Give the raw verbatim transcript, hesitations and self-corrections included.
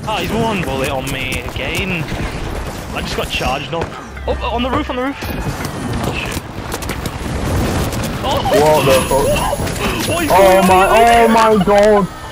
Oh, he's one bullet on me again. I just got charged now. Oh, on the roof, on the roof. Oh shit. Oh, What the fuck? What is Oh going on my, here? oh my god!